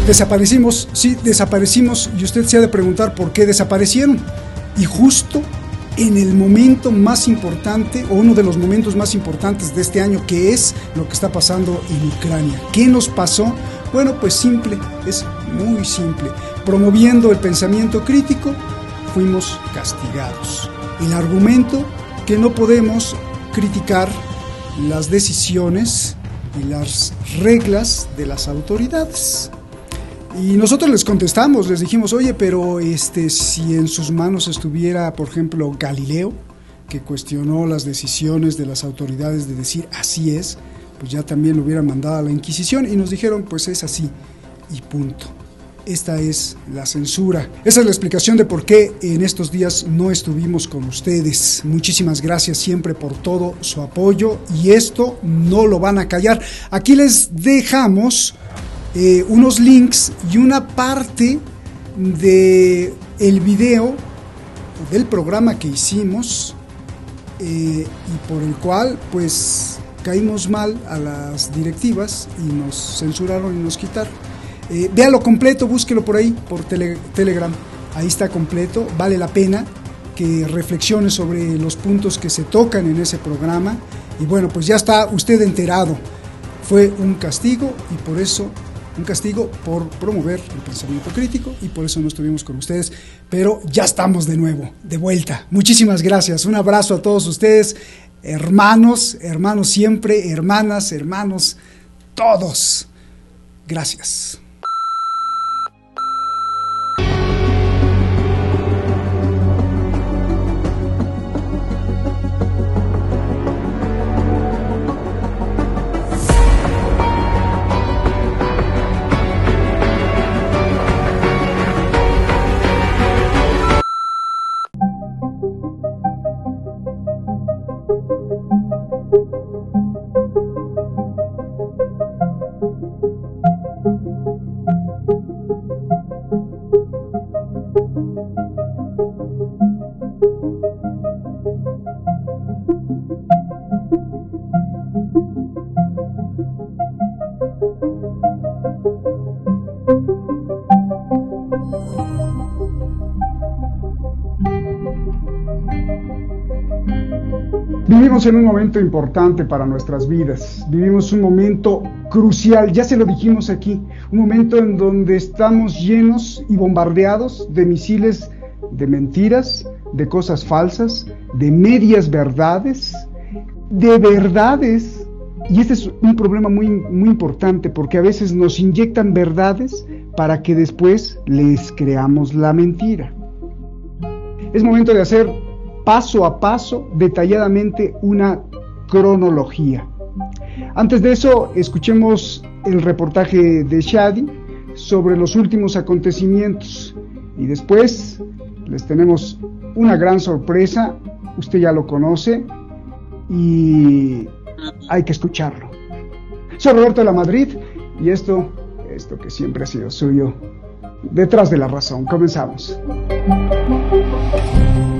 Desaparecimos, sí, desaparecimos, y usted se ha de preguntar por qué desaparecieron. Y justo en el momento más importante, o uno de los momentos más importantes de este año, que es lo que está pasando en Ucrania. ¿Qué nos pasó? Bueno, pues simple, es muy simple. Promoviendo el pensamiento crítico, fuimos castigados. El argumento que no podemos criticar las decisiones y las reglas de las autoridades. Y nosotros les contestamos, les dijimos, oye, pero si en sus manos estuviera, por ejemplo, Galileo, que cuestionó las decisiones de las autoridades de decir así es, pues ya también lo hubieran mandado a la Inquisición, y nos dijeron, pues es así, y punto. Esta es la censura. Esa es la explicación de por qué en estos días no estuvimos con ustedes. Muchísimas gracias siempre por todo su apoyo, y esto no lo van a callar. Aquí les dejamos unos links y una parte de el video del programa que hicimos, y por el cual pues caímos mal a las directivas y nos censuraron y nos quitaron. Véalo completo, búsquelo por ahí, por Telegram, ahí está completo, vale la pena que reflexione sobre los puntos que se tocan en ese programa. Y bueno, pues ya está usted enterado, fue un castigo, y por eso un castigo por promover el pensamiento crítico, y por eso no estuvimos con ustedes, pero ya estamos de nuevo, de vuelta. Muchísimas gracias, un abrazo a todos ustedes, hermanos siempre, hermanas, hermanos, todos. Gracias. Vivimos en un momento importante para nuestras vidas, vivimos un momento crucial, ya se lo dijimos aquí, un momento en donde estamos llenos y bombardeados de misiles, de mentiras, de cosas falsas, de medias verdades, de verdades, y este es un problema muy importante, porque a veces nos inyectan verdades para que después les creamos la mentira. Es momento de hacer paso a paso, detalladamente, una cronología. Antes de eso, escuchemos el reportaje de Shadi sobre los últimos acontecimientos, y después les tenemos una gran sorpresa. Usted ya lo conoce y hay que escucharlo. Soy Roberto de la Madrid, y esto que siempre ha sido suyo, Detrás de la Razón. Comenzamos.